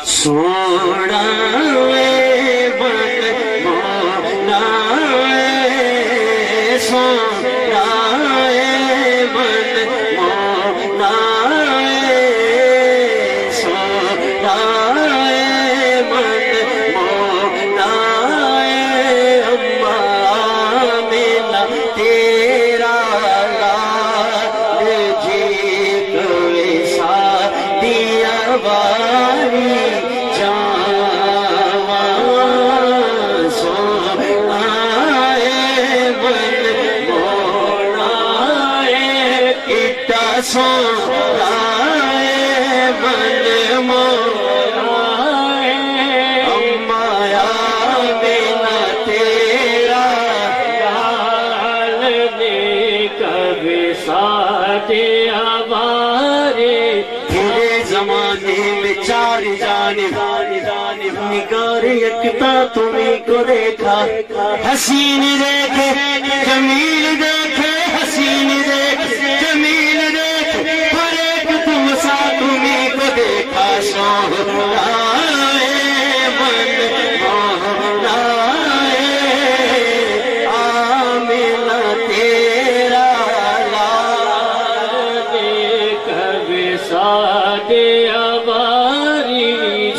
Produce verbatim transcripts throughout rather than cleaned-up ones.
سونا بن مولا سونا بن مولا سونا بن مولا اماں میلا تیرا لال جی کوئی سادیا باری سونا بن مولا امایا بنا تیرا لال نے کبھی سادیا باری تیرے زمانے میں چار جانب نگار یکتا تمہیں کو دیکھا حسین دیکھے جمیل دیکھے حسین دیکھے جمیل دیکھے ہر ایک تم سا تمہیں کو دیکھا سونا بن مولا آمینہ تیرا لال نے کبھی سادیا باری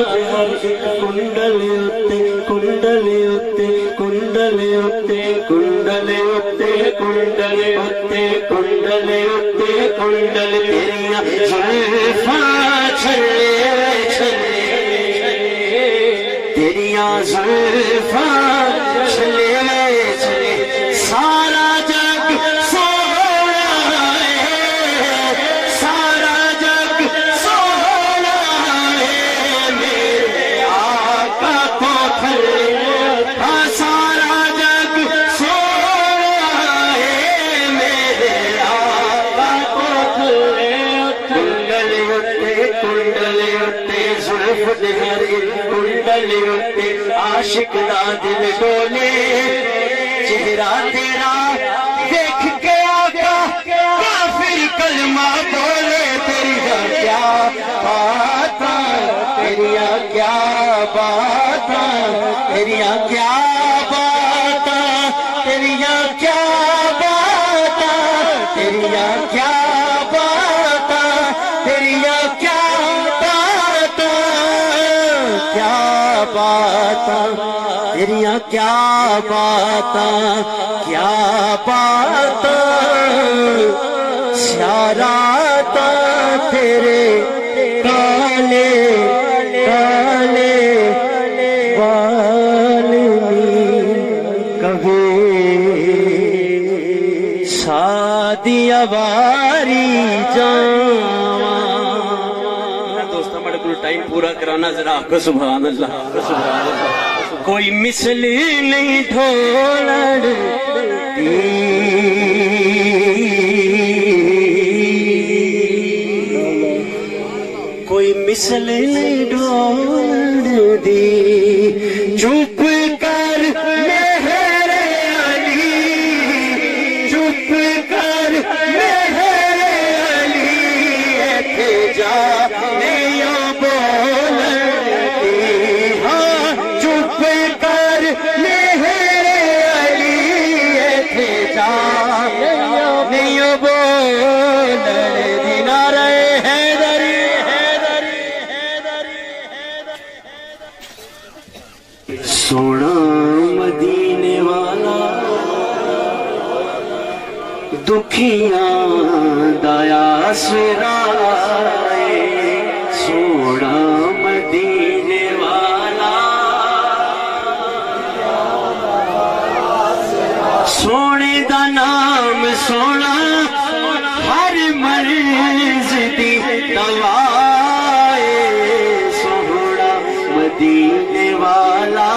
کنڈل اتے کنڈل اتے کنڈل اتے کنڈل اتے کنڈل اتے کنڈل اتے کنڈل تیریاں زلفاں چھلے چھلے تیریاں زلفاں چھلے چھلے سارا جگ سونا ہے سارا جگ سونا ہے میرے آقا کو تھلے ہاں سارا جگ سونا ہے میرے آقا کو تھلے کنڈل اتے کنڈل اتے زلف دہری کنڈل اتے عاشق دا دل ڈولے چہرہ تیرا دیکھ کے آقا کافر کلمہ بولے تیریا کیا باتاں تیریا کیا باتاں تیریا کیا باتاں تیریا کیا باتاں تیریا کیا باتاں تیریا کیا باتاں کیا باتاں تیریا کیا باتاں کیا باتاں سیاراتا تیرے کالے کالے والنی کبھی سادیا باری جاواں دوستہ مڑے کل ٹائم پورا کرانا ذرا آپ کو سبحان اللہ سبحان اللہ کوئی مثل نہیں ڈھولڑ کوئی مثل نہیں ڈھولڑ دی چپ کر مہر علی چپ کر مہر علی ایتھے جا نہیں بولن دی ہاں چپ کر مہر علی ایتھے جا نہیں بولن دی نعرہ حیدری سونا مدینے والا دکھیاں دایا سرائے سونا مدینے والا سونے دا نام سونا ہر مرض دی دوائے سونا مدینے والا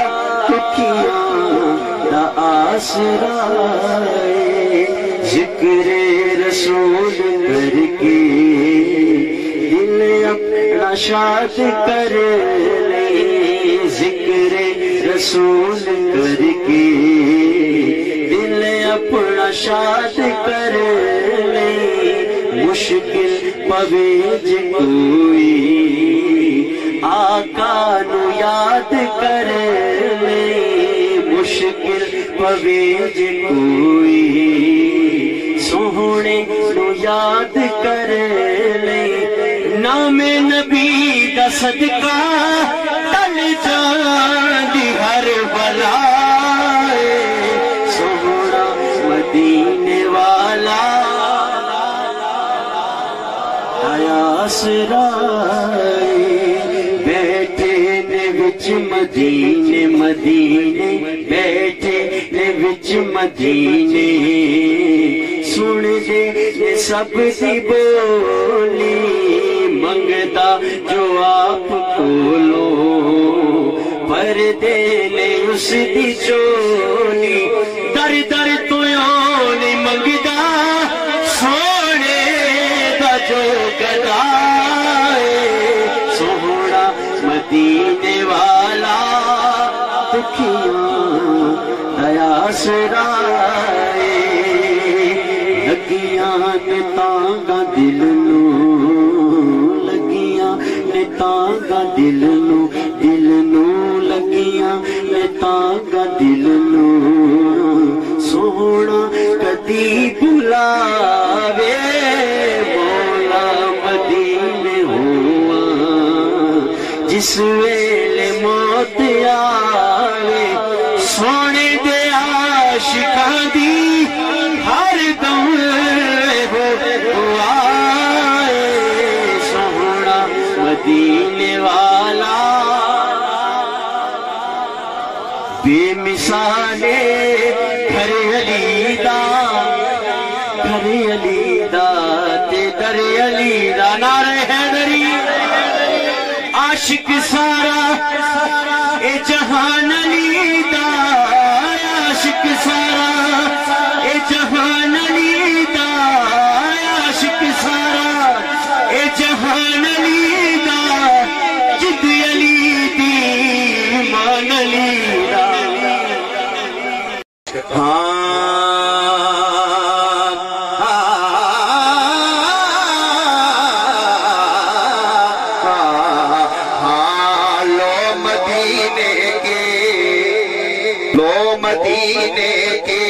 دا آسرائے ذکر رسول کر کے دل اپنا شاد کر لے ذکر رسول کر کے دل اپنا شاد کر لے مشکل پویج کوئی آقا نو یاد کر لے مشکل پوے جے کوئی سوہنے نو یاد کر لے نام نبی دا صدقہ ٹل جان دی ہر بلا سوہنا مدینے والا آسرائے بیٹھے نے وچ مدینے مدینے بیٹھے نے وچ مدینے سن دے سب دی بولی منگتا جو آپ کولو پر دے لے اس دی چولی در در تو یونی منگتا سونے دا جو گدائے سوہنا مدینے والا دکھیاں دیا سرائے لگیاں نتانگا دل نو لگیاں نتانگا دل نو دل نو لگیاں نتانگا دل نو سوہنا کدی بلاوے مولا مدینے ہوا جس ویلے موت آوے سونے دے عاشقاں دی ہر دم آئے سوہنا مدینے والا بے مثالے گھر علی دا گھر علی دا تے در علی دا نعرہ حیدری عاشق سارا اے جہان علی دا عاشق سارا اے جہان علی دا عاشق سارا اے جہان علی دا جد علی دی مان علی دا ہاں مدینے کے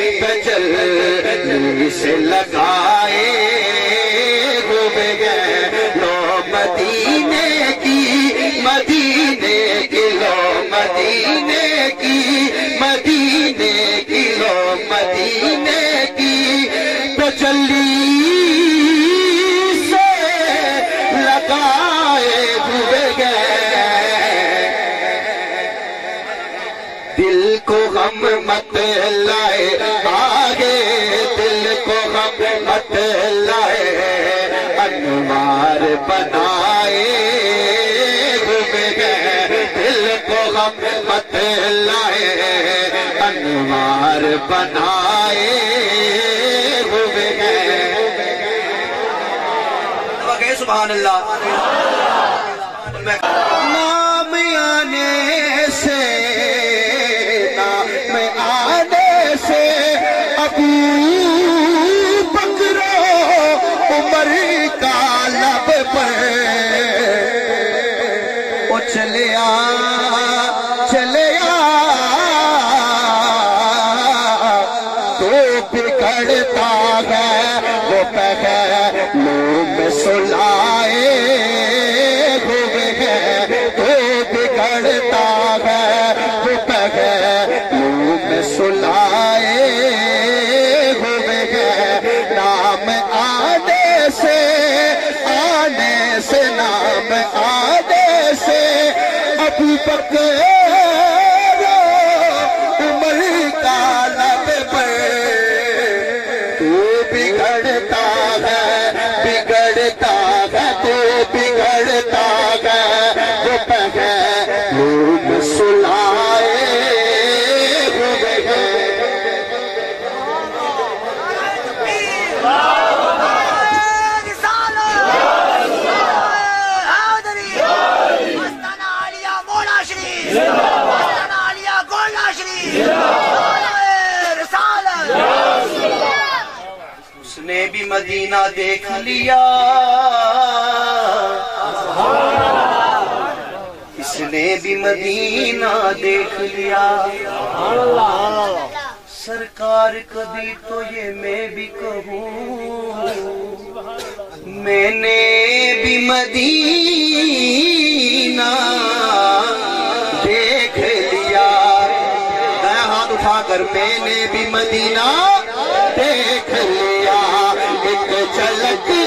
تجلی سے لگائے ہوئے گئے لو مدینے کی مدینے کی لو مدینے کی مدینے کی لو مدینے کی تجلی سے لگائے ہوئے گئے دل کو غم مت لائے آگے دل کو غم مت لائے انوار بنائے ہوئے گئے دل کو غم مت لائے انوار بنائے ہوئے گئے سبحان اللہ نام آنے سے چلیا چلیا تو بگڑتا ہے وہ پہلو میں سلائے ہوئے ہیں تو بگڑتا ہے وہ پہلو میں سلائے ہوئے ہیں نام آنے سے آنے سے نام آنے سے ابو بکر عمر کا لب پر تو بگڑتا ہے بگڑتا ہے تو بگڑتا ہے وہ پہلو میں سلائے ہوئے ہیں اس نے بھی مدینہ دیکھ لیا جس نے بھی مدینہ دیکھ لیا سرکار کبھی تو یہ میں بھی کہوں میں نے بھی مدینہ دیکھ لیا دائیں ہاتھ اٹھا کر میں نے بھی مدینہ دیکھ لیا ایک جھلک